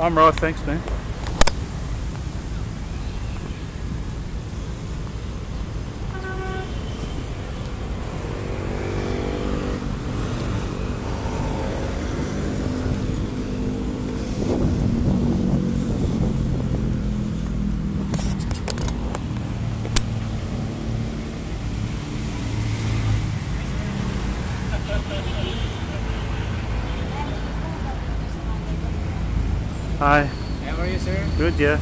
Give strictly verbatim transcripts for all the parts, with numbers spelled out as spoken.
I'm right, thanks, man. Hi. How are you, sir? Good, yeah.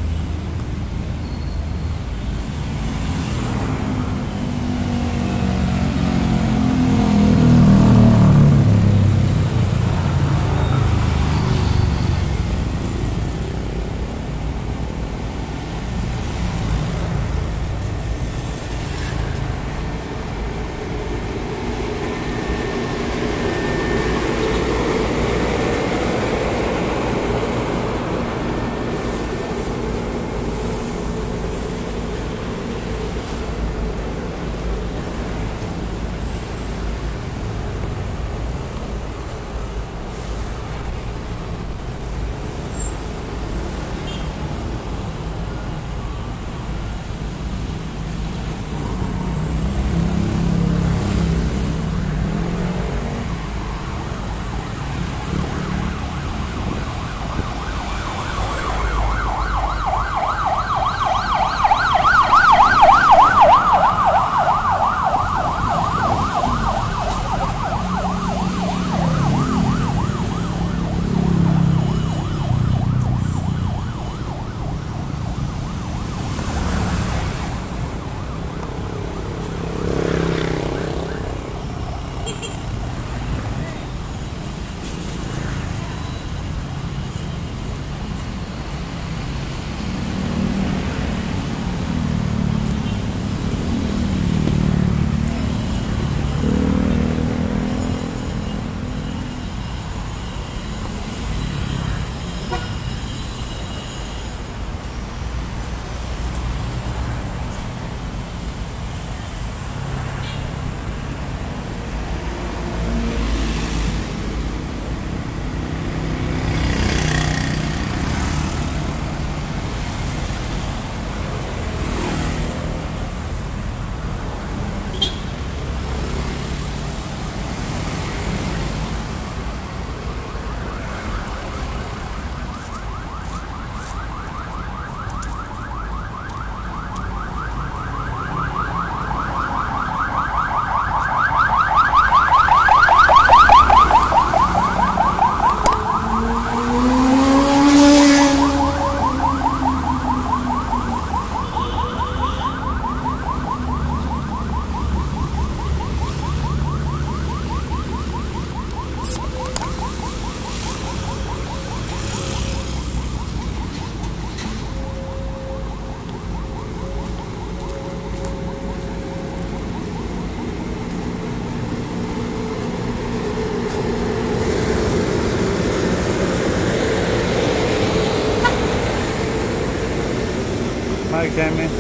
Okay, man.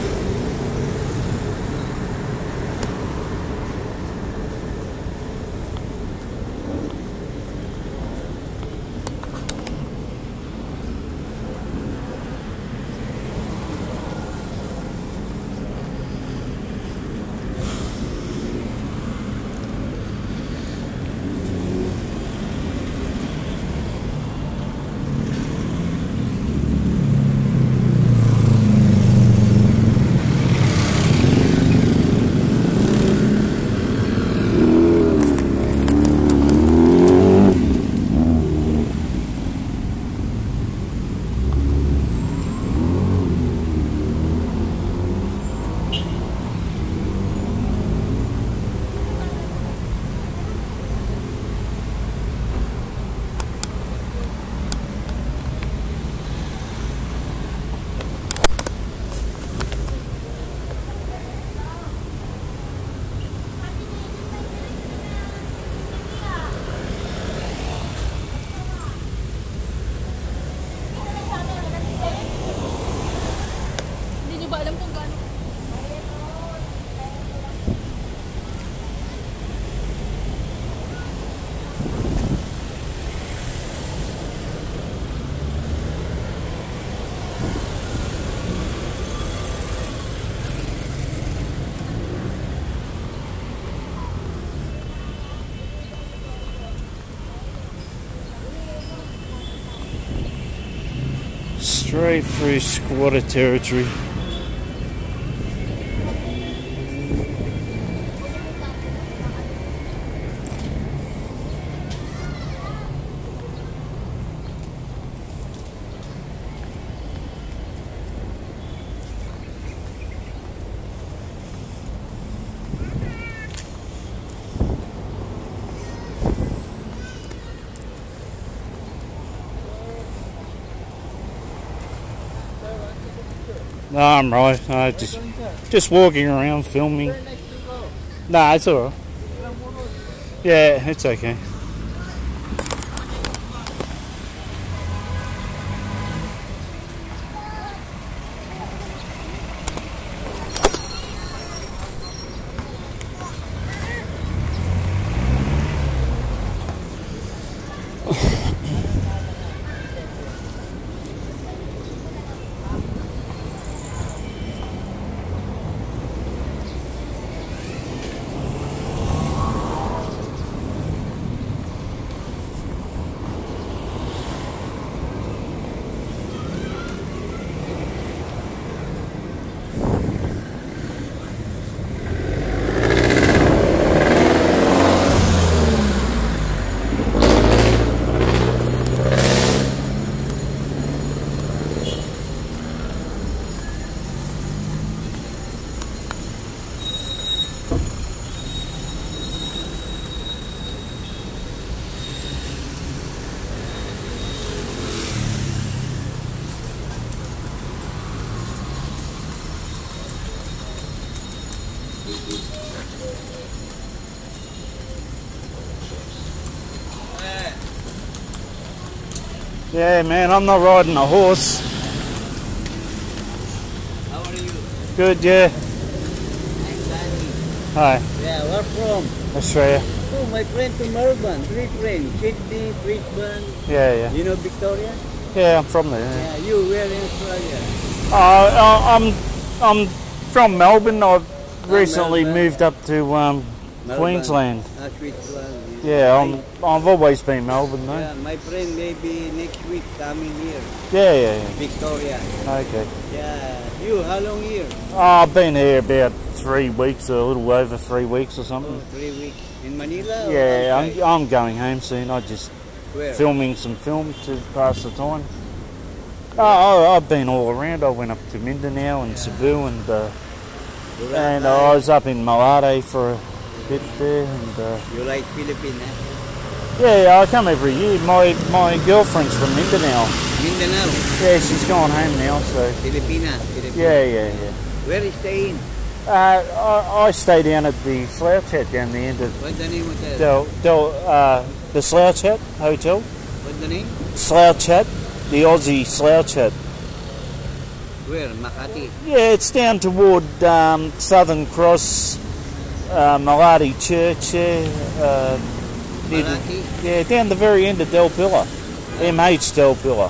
Straight through squatter territory. No, I'm right. No, just just walking around filming. Nah, it's alright. Yeah, it's okay. Yeah, man, I'm not riding a horse. How are you? Good, yeah. I'm Danny. Hi, Yeah, where from? Australia. Oh, my friend to Melbourne. Three friends. Sydney, Brisbane. Yeah, yeah. You know Victoria? Yeah, I'm from there. Yeah. Yeah, you, where in Australia? Uh, I'm I'm from Melbourne. I've recently Melbourne. moved up to um, Melbourne. Queensland. Ah, Queensland. Yeah, I'm, I've always been Melbourne though. Yeah, my friend maybe next week coming here. Yeah, yeah, yeah. Victoria. Okay. Yeah. You, how long here? Oh, I've been here about three weeks, or a little over three weeks or Oh, something. three weeks. In Manila? or Yeah, outside? I'm, I'm going home soon. I just Where? filming some film to pass the time. Oh, I- I've been all around. I went up to Mindanao and Cebu, and uh, and I was up in Malate for a bit there. And uh, You like Philippines, eh? yeah, yeah, I come every year. My my girlfriend's from Mindanao. Mindanao. Yeah, she's gone home now. So Filipina. Filipina. yeah, yeah, yeah. Where is staying? Uh, I, I stay down at the Slouch Hut down the end of What's the name of that? Del, Del, uh, the Slouch Hut Hotel. What's the name? Slouch Hut, the Aussie Slouch Hut. Where? Makati. Yeah, it's down toward um, Southern Cross, uh, Malati Church. Yeah, uh, near the- Malati? yeah, down the very end of Del Pillar, M H Del Pillar.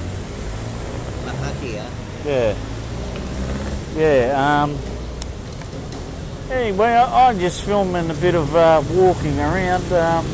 Makati, ah. Yeah, yeah. Um, anyway, I, I'm just filming a bit of uh, walking around. Um,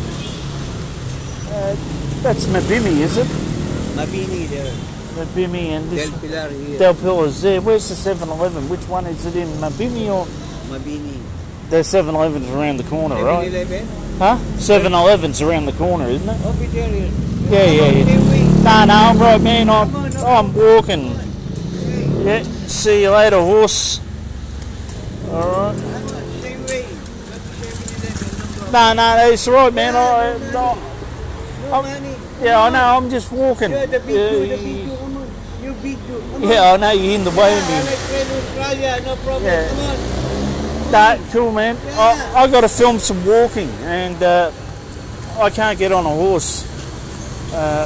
uh, that's Mabimi, is it? Mabini there. Mabimi and this Del Pilar here. Del Pillar's there. Where's the seven eleven? Which one is it in, Mabimi or? Mabini. The seven eleven's around the corner, right? Eleven? Huh? seven eleven's around the corner, isn't it? Over there. Yeah, yeah, yeah. Same way. No, no, I'm right, man. I'm, I'm walking. Yeah, see you later, horse. Alright. Same way. Not seven eleven. No, no, it's alright, man. I, no, No money. yeah, I know, I'm just walking. Yeah, the big Yeah, two, the big two. Come on. You big two. Come on. yeah, I know, you're in the way of Yeah, me. my friend Australia. No problem. Yeah. Come on. Nah, cool, man. I, I got to film some walking, and uh, I can't get on a horse. Uh,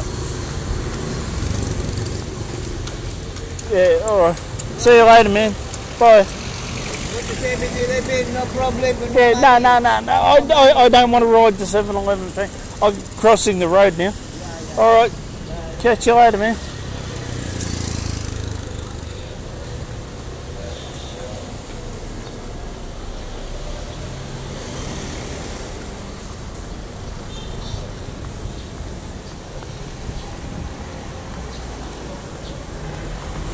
yeah, alright. See you later, man. Bye. Go to seven eleven. No problem. Yeah, no, no, no, no. I, I, I don't want to ride the seven eleven thing. I'm crossing the road now. Alright. Catch you later, man.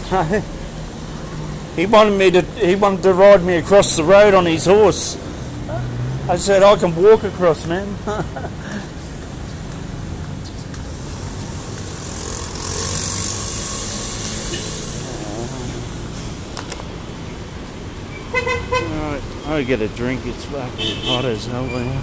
He wanted me to. He wanted to ride me across the road on his horse. I said I can walk across, man. Alright, I'll get a drink. It's fucking hot as hell now.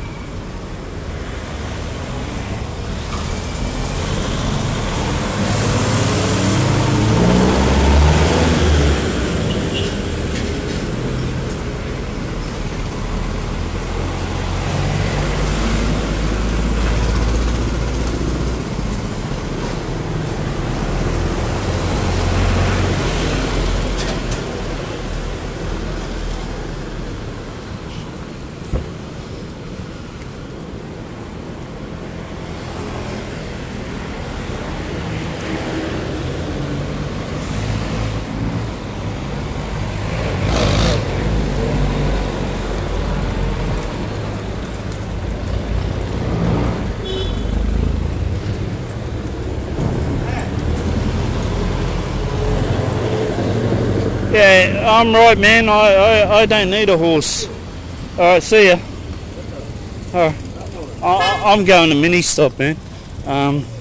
Yeah, I'm right, man. I, I, I don't need a horse. Alright, see ya. Alright. I, I'm going to mini stop, man. Um,